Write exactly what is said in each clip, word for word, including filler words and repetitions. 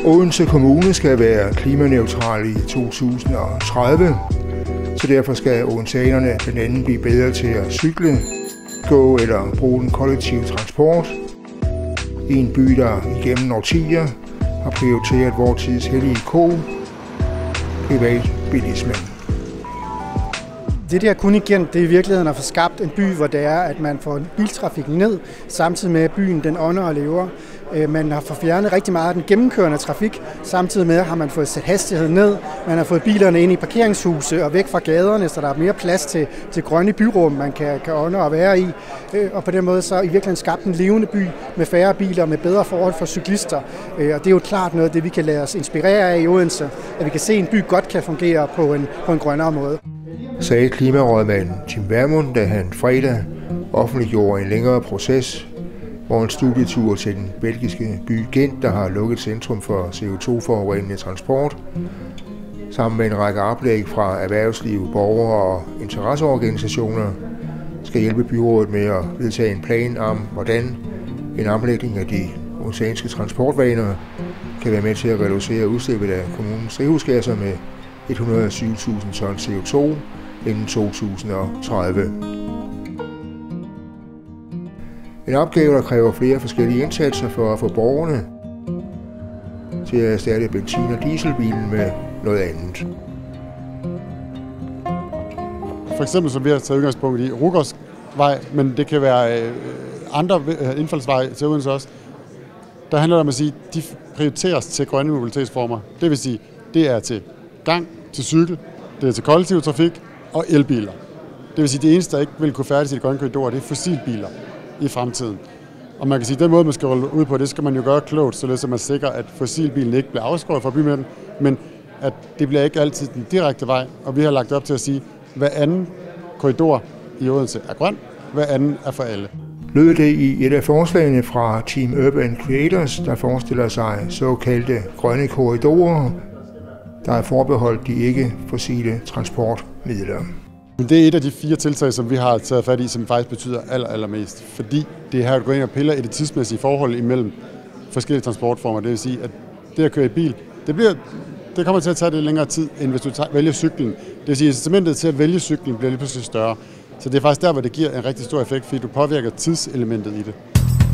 Odense Kommune skal være klimaneutral i to tusind og tredive, så derfor skal odenseanerne blandt andet blive bedre til at cykle, gå eller bruge den kollektive transport. I en by, der igennem årtier har prioriteret vor tids hellige ko, privatbilismen. Det der kun igen, det er i virkeligheden at få skabt en by, hvor det er, at man får biltrafikken ned, samtidig med at byen den ånder og lever. Man har fået fjernet rigtig meget af den gennemkørende trafik, samtidig med har man fået sat hastigheden ned. Man har fået bilerne ind i parkeringshuse og væk fra gaderne, så der er mere plads til, til grønne byrum, man kan, kan ånde og være i. Og på den måde så i virkeligheden skabt en levende by med færre biler, med bedre forhold for cyklister. Og det er jo klart noget af det, vi kan lade os inspirere af i Odense, at vi kan se, at en by godt kan fungere på en, på en grønnere måde. Sagde klimarådmand Tim Vermund, da han fredag offentliggjorde en længere proces, hvor en studietur til den belgiske by Gent, der har lukket centrum for C O to forurenende transport, sammen med en række oplæg fra erhvervsliv, borgere og interesseorganisationer, skal hjælpe byrådet med at vedtage en plan om, hvordan en omlægning af de odenseanske transportvaner kan være med til at reducere udslippet af kommunens drivhusgasser med et hundrede og syv tusind ton C O to inden to tusind og tredive. En opgave, der kræver flere forskellige indsatser for at få borgerne til at erstatte benzin- og dieselbilen med noget andet. For eksempel, som vi har taget udgangspunkt i Rugårdsvej, men det kan være andre indfaldsveje til Odense også. Der handler det om at sige, at de prioriteres til grønne mobilitetsformer. Det vil sige, det er til gang, til cykel, det er til kollektiv trafik og elbiler. Det vil sige, at det eneste, der ikke vil kunne færdes i de grønne korridorer, det er fossilbiler i fremtiden. Og man kan sige, at den måde, man skal rulle ud på, det skal man jo gøre klogt, således at man sikrer, at fossilbilen ikke bliver afskåret fra bymidten, men at det bliver ikke altid den direkte vej. Og vi har lagt op til at sige, at hver anden korridor i Odense er grøn, hver anden er for alle. Lød det i et af forslagene fra Team Urban Creators, der forestiller sig såkaldte grønne korridorer, der er forbeholdt de ikke-fossile transportmidler. Det er et af de fire tiltag, som vi har taget fat i, som faktisk betyder aller, allermest. Fordi det her går ind og piller i det tidsmæssige forhold imellem forskellige transportformer. Det vil sige, at det at køre i bil, det, bliver, det kommer til at tage lidt længere tid, end hvis du tager, vælger cyklen. Det vil sige, at incitamentet til at vælge cyklen bliver lige pludselig større. Så det er faktisk der, hvor det giver en rigtig stor effekt, fordi du påvirker tidselementet i det.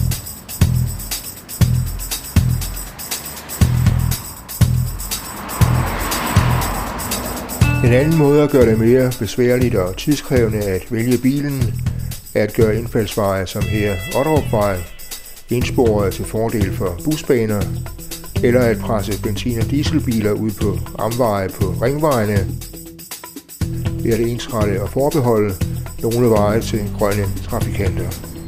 En anden måde at gøre det mere besværligt og tidskrævende at vælge bilen, er at gøre indfaldsveje som her Otterupvej indsporet til fordel for busbaner, eller at presse benzin- og dieselbiler ud på omveje på ringvejene ved at ensrette og forbeholde nogle veje til grønne trafikanter.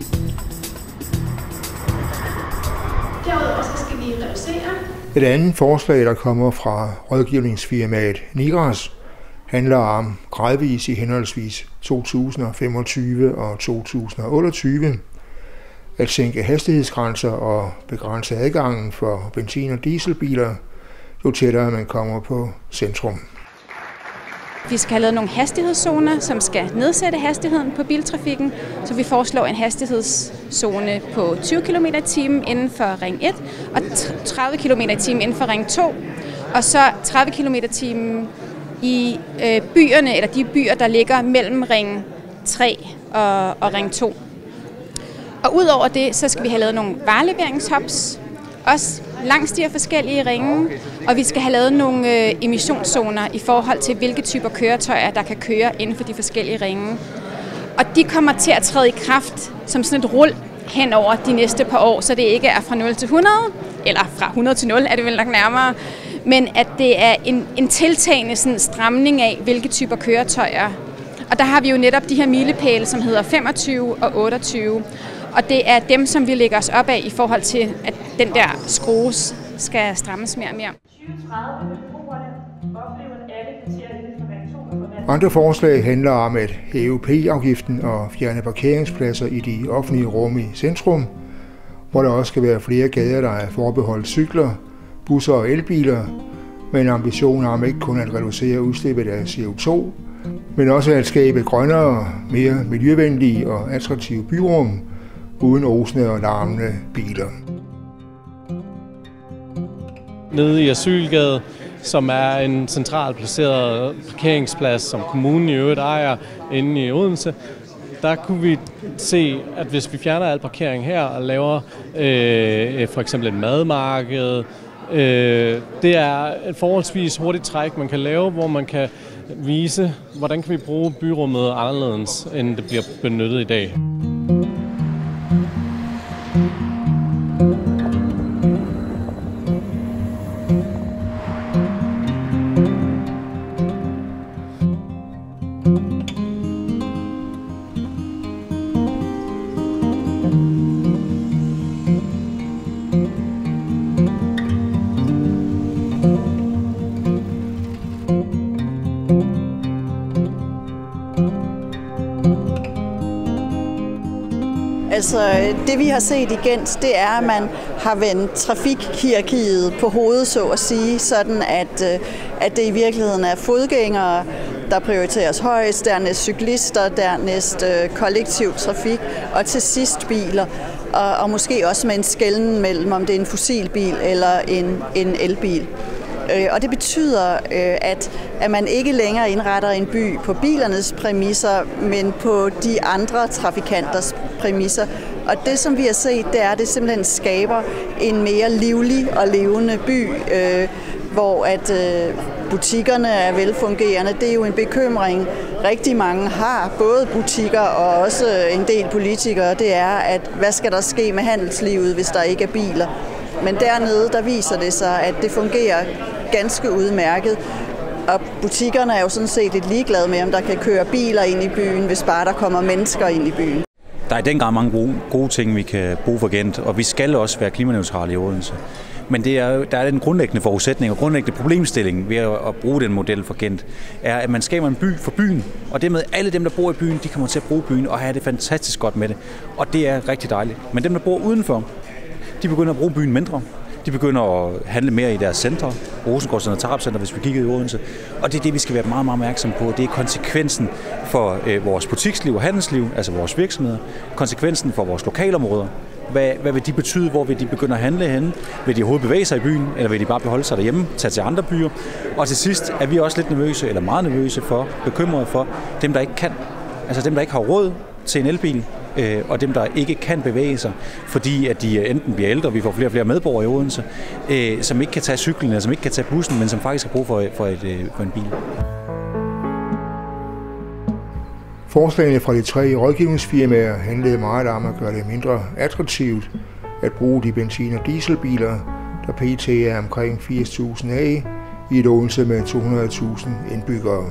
Derudover så skal vi reducere. Et andet forslag, der kommer fra rådgivningsfirmaet Nigras, handler om gradvis i henholdsvis to tusind og femogtyve og to tusind og otteogtyve at sænke hastighedsgrænser og begrænse adgangen for benzin- og dieselbiler, jo tættere man kommer på centrum. Vi skal have lavet nogle hastighedszoner, som skal nedsætte hastigheden på biltrafikken, så vi foreslår en hastighedszone på tyve kilometer i timen inden for ring et og tredive kilometer i timen inden for ring to, og så tredive kilometer i timen i øh, byerne, eller de byer, der ligger mellem ring tre og, og ring to. Og udover det, så skal vi have lavet nogle vareleveringshops, også langs de her forskellige ringe, og vi skal have lavet nogle øh, emissionszoner i forhold til, hvilke typer køretøjer, der kan køre inden for de forskellige ringe. Og de kommer til at træde i kraft som sådan et rul hen over de næste par år, så det ikke er fra nul til hundrede, eller fra hundrede til nul er det vel nok nærmere, men at det er en, en tiltagende sådan stramning af, hvilke typer køretøjer. Og der har vi jo netop de her milepæle, som hedder femogtyve og otteogtyve, og det er dem, som vi lægger os op af i forhold til, at den der skrue skal strammes mere og mere. Andre forslag handler om at hæve P-afgiften og fjerne parkeringspladser i de offentlige rum i centrum, hvor der også skal være flere gader, der er forbeholdt cykler, busser og elbiler, med en ambition om ikke kun at reducere udslippet af C O to, men også at skabe grønnere, mere miljøvenlige og attraktive byrum, uden osende og larmende biler. Nede i Asylgade, som er en centralt placeret parkeringsplads, som kommunen i øvrigt ejer inde i Odense, der kunne vi se, at hvis vi fjerner al parkering her og laver øh, for eksempel et madmarked, øh, det er et forholdsvis hurtigt træk, man kan lave, hvor man kan vise, hvordan kan vi bruge byrummet anderledes, end det bliver benyttet i dag. Altså, det vi har set i Gent, det er, at man har vendt trafikhierarkiet på hovedet, så at sige, sådan at, at det i virkeligheden er fodgængere, der prioriteres højst, dernæst cyklister, dernæst kollektiv trafik, og til sidst biler. Og, og måske også med en skelnen mellem, om det er en fossilbil eller en, en elbil. Og det betyder, at, at man ikke længere indretter en by på bilernes præmisser, men på de andre trafikanters præmisser. Og det, som vi har set, det er, at det simpelthen skaber en mere livlig og levende by, øh, hvor at øh, butikkerne er velfungerende. Det er jo en bekymring, rigtig mange har, både butikker og også en del politikere. Det er, at hvad skal der ske med handelslivet, hvis der ikke er biler? Men dernede, der viser det sig, at det fungerer ganske udmærket. Og butikkerne er jo sådan set lidt ligeglade med, om der kan køre biler ind i byen, hvis bare der kommer mennesker ind i byen. Der er i den grad mange gode, gode ting, vi kan bruge for Gent, og vi skal også være klimaneutrale i Odense. Men det er, der er den grundlæggende forudsætning og grundlæggende problemstilling ved at bruge den model for Gent, er, at man skaber en by for byen, og det med alle dem, der bor i byen, de kommer til at bruge byen og have det fantastisk godt med det. Og det er rigtig dejligt. Men dem, der bor udenfor, de begynder at bruge byen mindre. De begynder at handle mere i deres centre, Rosengårdscenter og Tarpcenter, hvis vi kigger i Odense. Og det er det, vi skal være meget, meget opmærksomme på. Det er konsekvensen for øh, vores butiksliv og handelsliv, altså vores virksomheder. Konsekvensen for vores lokalområder. Hvad, hvad vil de betyde? Hvor vil de begynde at handle henne? Vil de overhovedet bevæge sig i byen, eller vil de bare beholde sig derhjemme, tage til andre byer? Og til sidst er vi også lidt nervøse, eller meget nervøse for, bekymrede for dem, der ikke kan. Altså dem, der ikke har råd til en elbil, og dem, der ikke kan bevæge sig, fordi at de enten bliver ældre, vi får flere og flere medborgere i Odense, som ikke kan tage cyklen, eller som ikke kan tage bussen, men som faktisk har brug for, for, et, for en bil. Forslagene fra de tre rådgivningsfirmaer handlede meget om at gøre det mindre attraktivt at bruge de benzin- og dieselbiler, der pt. Er omkring firs tusind af i et Odense med to hundrede tusind indbyggere.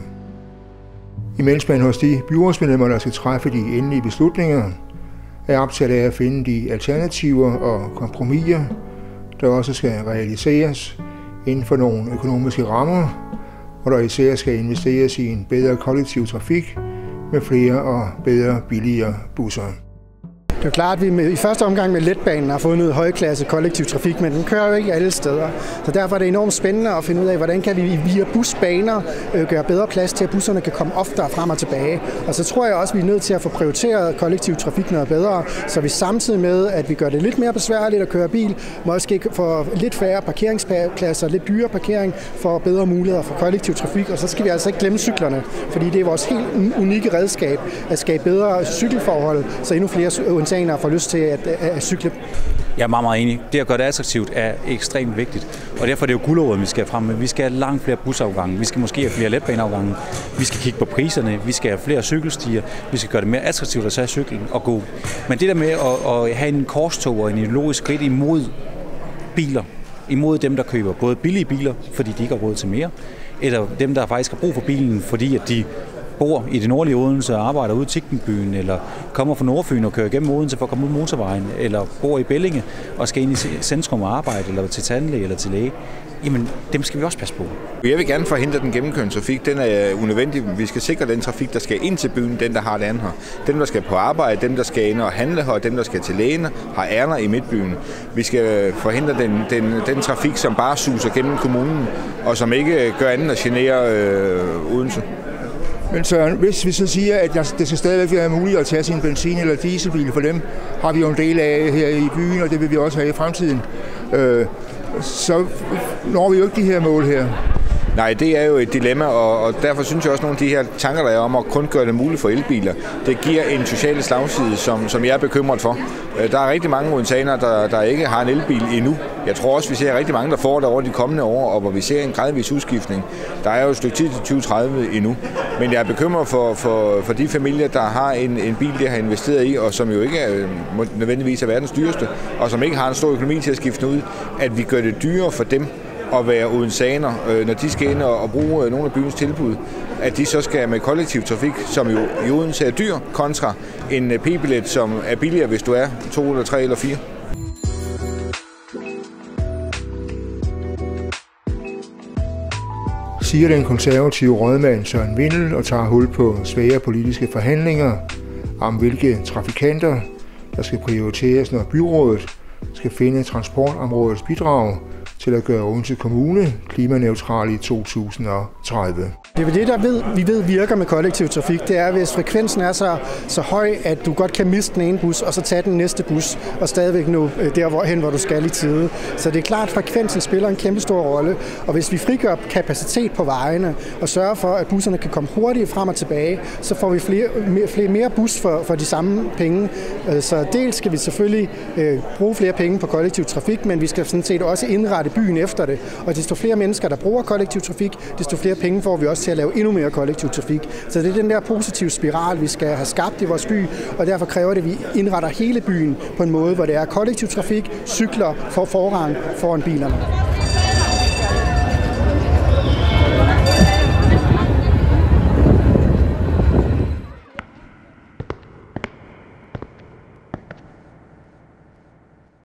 Imens man hos de byrådsmedlemmer, der skal træffe de endelige beslutninger, er optaget af at finde de alternativer og kompromiser, der også skal realiseres inden for nogle økonomiske rammer, hvor der især skal investeres i en bedre kollektiv trafik med flere og bedre billigere busser. Det er klart, at vi med, i første omgang med letbanen har fundet højklasse kollektiv trafik, men den kører jo ikke alle steder. Så derfor er det enormt spændende at finde ud af, hvordan kan vi via busbaner øh, gøre bedre plads til, at busserne kan komme oftere frem og tilbage. Og så tror jeg også, at vi er nødt til at få prioriteret kollektiv trafik noget bedre, så vi samtidig med, at vi gør det lidt mere besværligt at køre bil, måske få lidt færre parkeringspladser, lidt dyrere parkering, for bedre muligheder for kollektiv trafik. Og så skal vi altså ikke glemme cyklerne, fordi det er vores helt unikke redskab at skabe bedre cykelforhold, så endnu flere og får lyst til at, at, at cykle. Jeg er meget, meget enig. Det at gøre det attraktivt er ekstremt vigtigt, og derfor er det jo guldåret, vi skal frem med. Vi skal have langt flere busafgange, vi skal måske have flere letbaneafgange, vi skal kigge på priserne, vi skal have flere cykelstier, vi skal gøre det mere attraktivt at tage cyklen og gå. Men det der med at, at have en korstog og en ideologisk skridt imod biler, imod dem, der køber både billige biler, fordi de ikke har råd til mere, eller dem, der faktisk har brug for bilen, fordi at de bor i det nordlige Odense og arbejder ude i Tikkenbyen, eller kommer fra Nordfyn og kører igennem Odense for at komme ud motorvejen, eller bor i Bellinge og skal ind i centrum og arbejde, eller til tandlæge eller til læge, jamen dem skal vi også passe på. Jeg vil gerne forhindre den gennemkørende trafik. Den er unødvendig. Vi skal sikre den trafik, der skal ind til byen, den der har et ærne her. Dem, der skal på arbejde, dem, der skal ind og handle her, dem, der skal til lægen, har ærner i midtbyen. Vi skal forhindre den, den, den trafik, som bare suser gennem kommunen, og som ikke gør andet at genere øh, Odense. Men Søren, hvis vi så siger, at det skal stadigvæk være muligt at tage sin benzin- eller dieselbil, for dem har vi jo en del af her i byen, og det vil vi også have i fremtiden. Øh, så når vi jo ikke de her mål her. Nej, det er jo et dilemma, og, og derfor synes jeg også, at nogle af de her tanker, der er om at kun gøre det muligt for elbiler, det giver en social slagside, som, som jeg er bekymret for. Der er rigtig mange odenseanere, der, der ikke har en elbil endnu. Jeg tror også, vi ser rigtig mange, der får det over de kommende år, og hvor vi ser en gradvis udskiftning. Der er jo et stykke tid til tyve tredive endnu. Men jeg er bekymret for, for, for de familier, der har en, en bil, der har investeret i, og som jo ikke er, nødvendigvis er verdens dyreste, og som ikke har en stor økonomi til at skifte ud, at vi gør det dyrere for dem at være odenseaner, når de skal ind og bruge nogle af byens tilbud, at de så skal med kollektiv trafik, som jo i Odense er dyr, kontra en p-billet, som er billigere, hvis du er to eller tre eller fire. Siger den konservative rådmand Søren Windel og tager hul på svære politiske forhandlinger om hvilke trafikanter, der skal prioriteres, når byrådet skal finde transportområdets bidrag til at gøre Odense Kommune klimaneutral i to tusind og tredive. Det er det, der ved, vi ved virker med kollektiv trafik, det er, hvis frekvensen er så, så høj, at du godt kan miste den ene bus, og så tage den næste bus, og stadigvæk nå derhen, hvor du skal i tide. Så det er klart, at frekvensen spiller en kæmpe stor rolle, og hvis vi frigør kapacitet på vejene, og sørger for, at busserne kan komme hurtigt frem og tilbage, så får vi flere, flere, mere bus for, for de samme penge. Så dels skal vi selvfølgelig øh, bruge flere penge på kollektiv trafik, men vi skal sådan set også indrette byen efter det. Og desto flere mennesker, der bruger kollektiv trafik, desto flere penge får vi også til at lave endnu mere kollektiv trafik. Så det er den der positive spiral, vi skal have skabt i vores by, og derfor kræver det, at vi indretter hele byen på en måde, hvor det er kollektiv trafik, cykler for forrang foran bilerne.